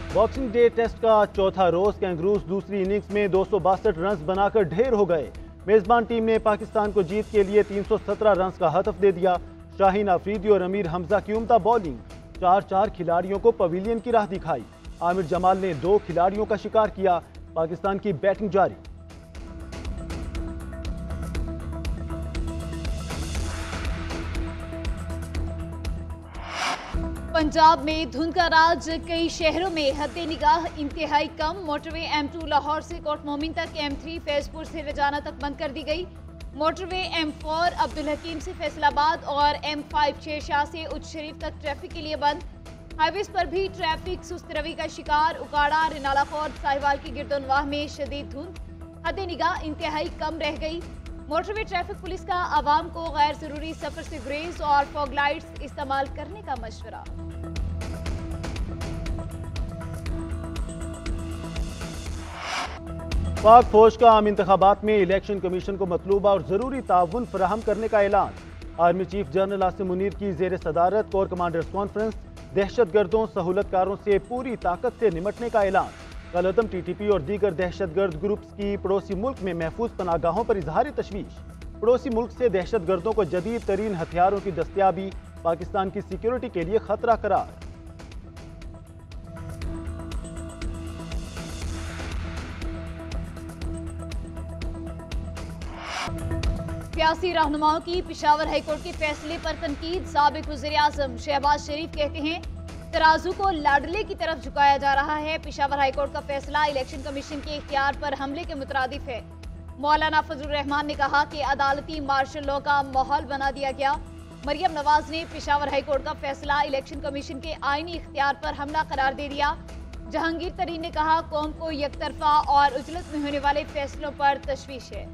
Boxing day test का चौथा रोज kangaroos दूसरी इनिंग्स में 262 रन बनाकर ढेर हो गए। मेजबान टीम ने पाकिस्तान को जीत के लिए 317 रन का हदफ दे दिया। शाहीन अफरीदी और अमीर हमजा की उम्दा बॉलिंग 4 खिलाड़ियों को पवेलियन की राह दिखाई। आमिर जमाल ने 2 खिलाड़ियों का शिकार किया। पाकिस्तान की बैटिंग जारी। पंजाब में धुंध का राज, कई शहरों में हद्दे निगाह इंतहाई कम। मोटरवे M2 लाहौर से कोट मोमिन तक, M3 फैजपुर से रजाना तक बंद कर दी गई। मोटरवे M4 अब्दुल हकीम से फैसलाबाद और M5 शेरशाह से उच्च शरीफ तक ट्रैफिक के लिए बंद। हाईवेज पर भी ट्रैफिक सुस्त रवि का शिकार। उकाड़ा, रिनाला फोर्ट, साहिवाल की गिरदोनवाह में शदीद धुंध, हद्दे निगाह इंतहाई कम रह गई। मोटरवे ट्रैफिक पुलिस का आवाम को गैर जरूरी सफर से गुरेज और फॉग लाइट्स इस्तेमाल करने का मशवरा। पाक फौज का आम इंतखाबात में इलेक्शन कमीशन को मतलूबा और जरूरी ताउन फराहम करने का ऐलान। Army chief general Asim Munir की जेर सदारत कोर कमांडर्स कॉन्फ्रेंस। दहशतगर्दों सहूलतकारों से पूरी ताकत से निमटने का ऐलान। कलअदम TTP और दीगर दहशतगर्द ग्रुप्स की पड़ोसी मुल्क में महफूज पनागाहों पर इजहार तशवीश। पड़ोसी मुल्क से दहशतगर्दों को जदीद तरीन हथियारों की दस्तयाबी पाकिस्तान की सिक्योरिटी के लिए खतरा करार। सियासी रहनुमाओं की पेशावर हाईकोर्ट के फैसले पर तनकीद। साबिक वज़ीर-ए-आज़म शहबाज शरीफ कहते हैं तराजू को लाडले की तरफ झुकाया जा रहा है। पेशावर हाईकोर्ट का फैसला इलेक्शन कमीशन के इख्तियार पर हमले के मुतरादिफ है। मौलाना फजलुर रहमान ने कहा कि अदालती मार्शल लॉ का माहौल बना दिया गया। मरियम नवाज ने पेशावर हाईकोर्ट का फैसला इलेक्शन कमीशन के आईनी इख्तियार पर हमला करार दे दिया। जहांगीर तरीन ने कहा कौम को यकतरफा और उजलत में होने वाले फैसलों पर तशवीश है।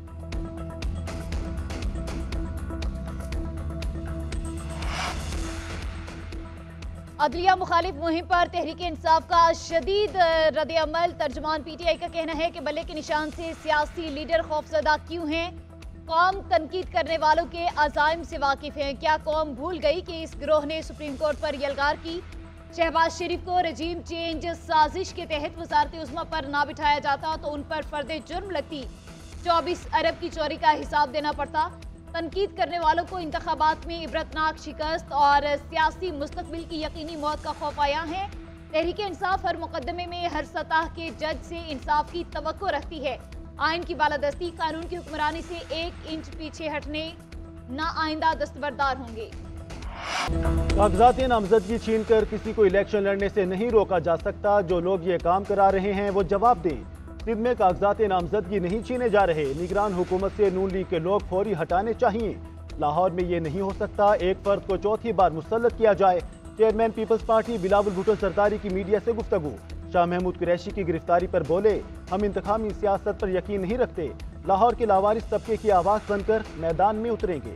अदलिया मुखालिफ मुहिम पर तहरीक इंसाफ का शदीद रद्द-ए-अमल। तर्जुमान PTI का कहना है कि बल्ले के निशान से सियासी लीडर खौफजदा क्यों हैं? कौम तनकीद करने वालों के अज़ाइम से वाकिफ हैं। क्या कौम भूल गई कि इस गिरोह ने सुप्रीम कोर्ट पर यलगार की? शहबाज शरीफ को रजीम चेंज साजिश के तहत वज़ारत उज़्मा पर ना बिठाया जाता तो उन पर फर्द जुर्म लगती। 24 अरब की चोरी का हिसाब देना पड़ता। तनकीद करने वालों को इंतखाबात में इबरतनाक शिकस्त और सियासी मुस्तकबिल की यकीनी मौत का खौफ आया है। तहरीक इंसाफ हर मुकदमे में हर सतह के जज से इंसाफ की तवक्को रखती है। आइन की बालादस्ती, कानून की हुक्मरानी से 1 इंच पीछे हटने ना आइंदा दस्तबरदार होंगे। कागजात नामजदगी छीनकर किसी को इलेक्शन लड़ने से नहीं रोका जा सकता। जो लोग ये काम करा रहे हैं वो जवाब दें। सिंध में कागजात नामजदगी नहीं छीने जा रहे। निगरान हुकूमत से नून लीग के लोग फौरी हटाने चाहिए। लाहौर में ये नहीं हो सकता एक फर्द को चौथी बार मुसल्लत किया जाए। चेयरमैन पीपल्स पार्टी बिलावल भुट्टो सरदारी की मीडिया से गुफ्तगू। शाह महमूद कुरैशी की गिरफ्तारी पर बोले हम इंतखामी सियासत पर यकीन नहीं रखते। लाहौर के लावारिस तबके की आवाज बनकर मैदान में उतरेंगे।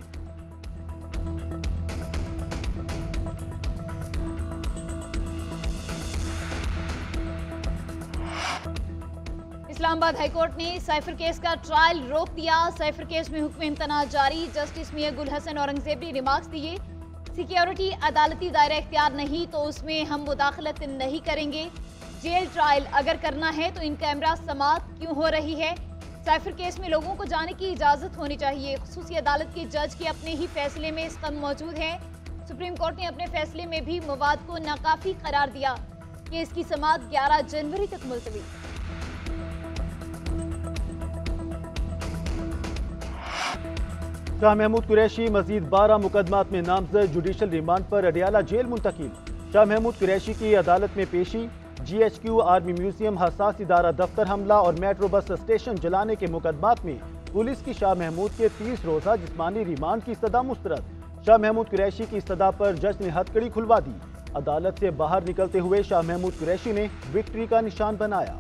इस्लामाबाद हाईकोर्ट ने साइफर केस का ट्रायल रोक दिया। साइफर केस में हुक्म इम्तना जारी। जस्टिस मियां गुल हसन औरंगजेब ने रिमार्क्स दिए सिक्योरिटी अदालती दायरा इख्तियार नहीं तो उसमें हम मुदाखलत नहीं करेंगे। जेल ट्रायल अगर करना है तो इन कैमरा समाअत क्यों हो रही है? साइफर केस में लोगों को जाने की इजाजत होनी चाहिए। खुसूसी अदालत के जज के अपने ही फैसले में इसका मौजूद है। सुप्रीम कोर्ट ने अपने फैसले में भी मवाद को नाकाफी करार दिया कि इसकी समाअत 11 जनवरी तक मुलतवी। शाह महमूद कुरैशी मजीद 12 मुकदमात में नामजद। जुडिशल रिमांड पर अडियाला जेल मुंतकिल। शाह महमूद कुरैशी की अदालत में पेशी। GHQ, आर्मी म्यूजियम, हसास इदारा दफ्तर हमला और मेट्रो बस स्टेशन जलाने के मुकदमात में पुलिस की शाह महमूद के 30 रोजा जिस्मानी रिमांड की सदा मुस्तरद। शाह महमूद कुरैशी की सदा पर जज ने हथकड़ी खुलवा दी। अदालत से बाहर निकलते हुए शाह महमूद कुरैशी ने विक्ट्री का निशान बनाया।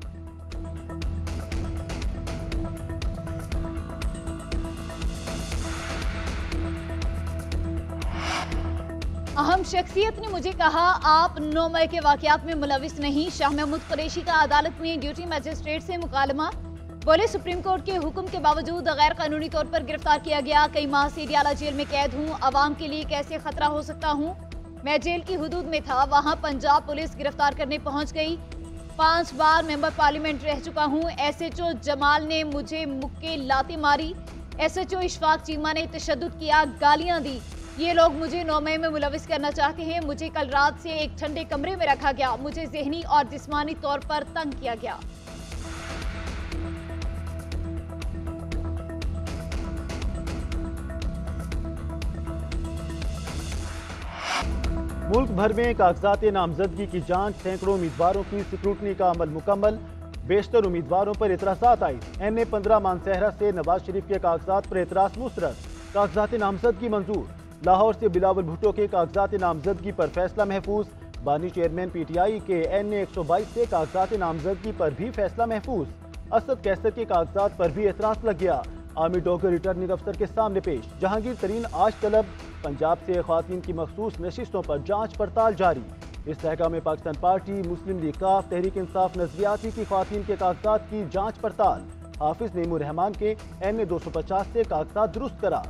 अहम शख्सियत ने मुझे कहा आप 9 मई के वाकयात में मुलविस नहीं। शाह महमूद कुरैशी का अदालत में ड्यूटी मजिस्ट्रेट से मुकालमा। बोले सुप्रीम कोर्ट के हुक्म के बावजूद गैर कानूनी तौर पर गिरफ्तार किया गया। कई माह से अडियाला जेल में कैद हूँ। अवाम के लिए कैसे खतरा हो सकता हूँ? मैं जेल की हुदूद में था, वहां पंजाब पुलिस गिरफ्तार करने पहुंच गई। 5 बार मेंबर पार्लियामेंट रह चुका हूं। SHO जमाल ने मुझे मुक्के लाते मारी। SHO इशफाक चीमा ने तशद्दुद किया, गालियां दी। ये लोग मुझे 9 मई में मुलविस करना चाहते हैं। मुझे कल रात से एक ठंडे कमरे में रखा गया। मुझे ज़हनी और जिस्मानी तौर पर तंग किया गया। मुल्क भर में कागजात नामजदगी की जांच, सैकड़ों उम्मीदवारों की स्क्रूटनी का अमल मुकम्मल। बेशतर उम्मीदवारों पर एतराज़ात आई। NA-15 मानसहरा से नवाज शरीफ के कागजात पर एतराज़ मुस्तरद। कागजात नामजदगी मंजूर। लाहौर से बिलावल भुट्टो के कागजात नामजदगी पर फैसला महफूज। बानी चेयरमैन PTI के NA-122 से कागजात नामजदगी पर भी फैसला महफूज। असद कैसर के कागजात पर भी एतराज़ लग गया। आर्मी डॉगर रिटर्निंग अफसर के सामने पेश। जहांगीर तरीन आज तलब। पंजाब से ख्वातीन की मखसूस नशिस्तों पर जांच पड़ताल जारी। इस तहका में पाकिस्तान पार्टी, मुस्लिम लीग काफ, तहरीक इंसाफ नजरियाती की ख्वातीन के कागजात की जांच पड़ताल। हाफिज नईमुर रहमान के NA-250 से कागजात दुरुस्त करार।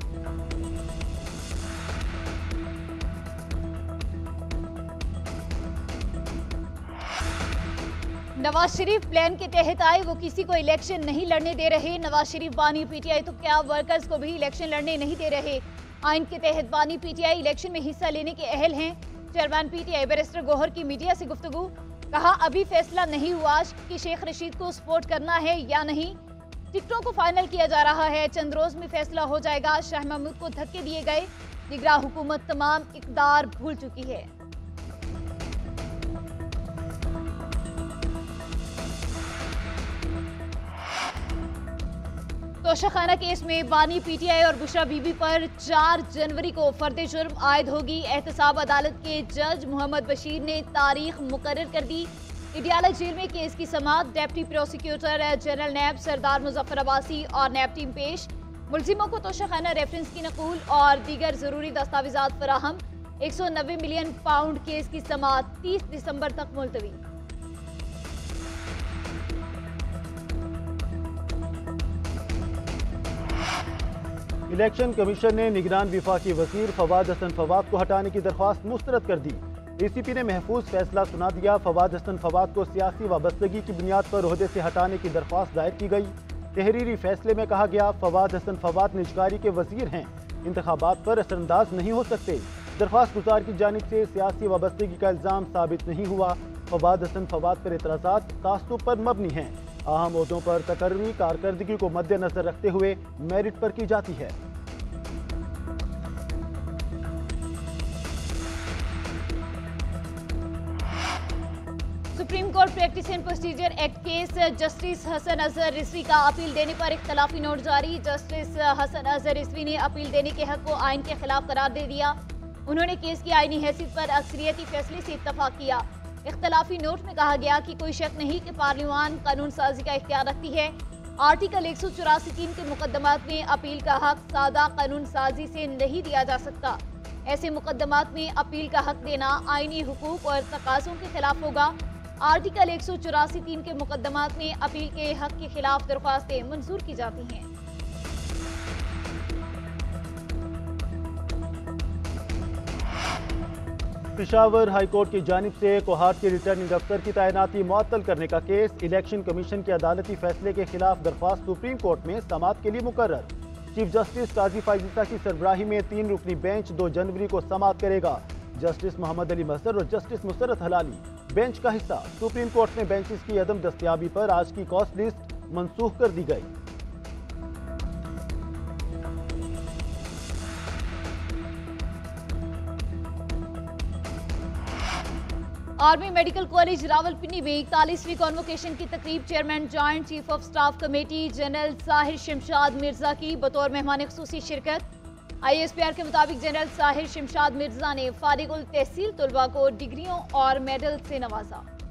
नवाज शरीफ प्लान के तहत आए, वो किसी को इलेक्शन नहीं लड़ने दे रहे। नवाज शरीफ बानी PTI तो क्या वर्कर्स को भी इलेक्शन लड़ने नहीं दे रहे। आइन के तहत बानी PTI इलेक्शन में हिस्सा लेने के अहल हैं। चेयरमैन PTI बैरिस्टर गौहर की मीडिया से गुफ्तगू, कहा अभी फैसला नहीं हुआ कि शेख रशीद को सपोर्ट करना है या नहीं। टिकटों को फाइनल किया जा रहा है, चंद रोज में फैसला हो जाएगा। शाह महमूद को धक्के दिए गए। निगरान हुकूमत तमाम इक़दार भूल चुकी है। तोशाखाना केस में बानी PTI और बुशरा बीबी पर 4 जनवरी को फर्द जुर्म आयद होगी। एहतसाब अदालत के जज मोहम्मद बशीर ने तारीख मुकर्रर कर दी। इडियाला जेल में केस की समाअत। Deputy prosecutor general NAB Sardar Muzaffar Abbasi और नैब टीम पेश। मुलजिमों को तोशाखाना रेफरेंस की नकूल और दीगर जरूरी दस्तावेजात फराहम। 190 मिलियन पाउंड केस की समाअत 30 दिसंबर तक मुलतवी। इलेक्शन कमीशन ने निगरान विफाकी वजीर फवाद हसन फवाद को हटाने की दरख्वास्त मुस्तरद कर दी। DCP ने महफूज फैसला सुना दिया। फवाद हसन फवाद को सियासी वाबस्तगी की बुनियाद पर ओहदे से हटाने की दरख्वास्त दायर की गई। तहरीरी फैसले में कहा गया, फवाद हसन फवाद निजकारी के वजीर हैं, इंतखाबात पर असरअंदाज नहीं हो सकते। दरख्वास्त गुजार की जानिब से सियासी वाबस्तगी का इल्ज़ाम साबित नहीं हुआ। फवाद हसन फवाद पर एतराज़ात तासुब पर मबनी हैं। अहम ओहदों पर तकर्री कारकर्दगी को मद्देनजर रखते हुए मेरिट पर की जाती है। Supreme court practice and procedure act case justice Hasan Azhar Rizvi का अपील देने पर इख्तलाफी नोट जारी। जस्टिस हसन अजहर रिजवी ने अपील देने के हक को आइन के खिलाफ करार दे दिया। उन्होंने केस की आईनी हैसियत पर अक्सरियती फैसले से इत्तफाक किया। इख्तलाफी नोट में कहा गया कि कोई शक नहीं कि पार्लियामान कानून साजी का इख्तियार रखती है। आर्टिकल 184(3) के मुकदमात में अपील का हक सादा कानून साजी से नहीं दिया जा सकता। ऐसे मुकदमात में अपील का हक देना आईनी हुकूक और तकाज़ों के खिलाफ होगा। आर्टिकल 184(3) के मुकदमात में अपील के हक के खिलाफ दरख्वास्तें मंजूर की जाती हैं। पेशावर हाईकोर्ट की जानिब से कोहाट के रिटर्निंग अफसर की तैनाती मुअत्तल करने का केस। इलेक्शन कमीशन के अदालती फैसले के खिलाफ दरख्वास्त सुप्रीम कोर्ट में समाअत के लिए मुकर्रर। चीफ जस्टिस काजी फायजीसा की सरबराही में 3 रुकनी बेंच 2 जनवरी को समाअत करेगा। जस्टिस मोहम्मद अली मजहर और जस्टिस मुसरत हलाली बेंच का हिस्सा। सुप्रीम कोर्ट में बेंचेस की अदम दस्तयाबी पर आज की कॉस्ट लिस्ट मनसूख कर दी गई। आर्मी मेडिकल कॉलेज रावलपिंडी में 41वीं कॉन्वोकेशन की तकरीब chairman joint chief of staff committee general Sahir Shamshad Mirza की बतौर मेहमान खुसूसी शिरकत। ISPR के मुताबिक जनरल साहिर शमशाद मिर्जा ने फारिगुल तहसील तलबा को डिग्रियों और मेडल से नवाजा।